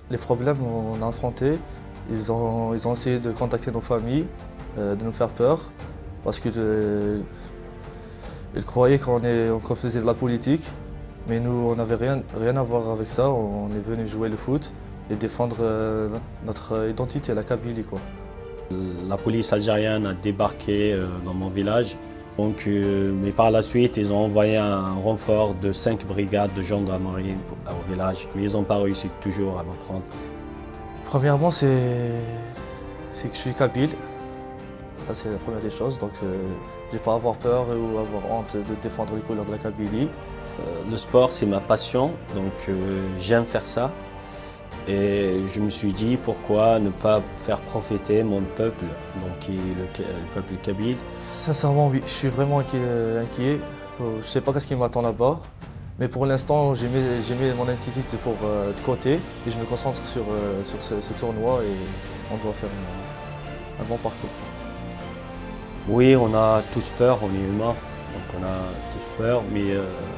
Les problèmes qu'on a affrontés, ils ont essayé de contacter nos familles, de nous faire peur, parce qu'ils croyaient qu'on faisait de la politique. Mais nous, on n'avait rien à voir avec ça. On est venu jouer le foot et défendre notre identité, la Kabylie, quoi. La police algérienne a débarqué dans mon village. Donc, mais par la suite, ils ont envoyé un renfort de 5 brigades de gendarmerie au village. Mais ils n'ont pas réussi toujours à me prendre. Premièrement, c'est que je suis kabyle. Ça, c'est la première des choses. Donc, je n'ai pas à avoir peur ou avoir honte de défendre les couleurs de la Kabylie. Le sport, c'est ma passion, donc j'aime faire ça. Et je me suis dit, pourquoi ne pas faire profiter mon peuple, donc qui est le peuple kabyle. Sincèrement, oui, je suis vraiment inquiet. Je ne sais pas ce qui m'attend là-bas. Mais pour l'instant, j'ai mis mon inquiétude de côté et je me concentre sur ce tournoi et on doit faire un bon parcours. Oui, on a tous peur, on est humain, donc on a tous peur, mais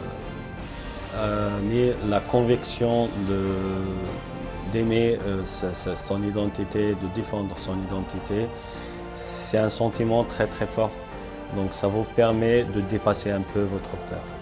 la conviction d'aimer son identité, de défendre son identité, c'est un sentiment très très fort. Donc ça vous permet de dépasser un peu votre peur.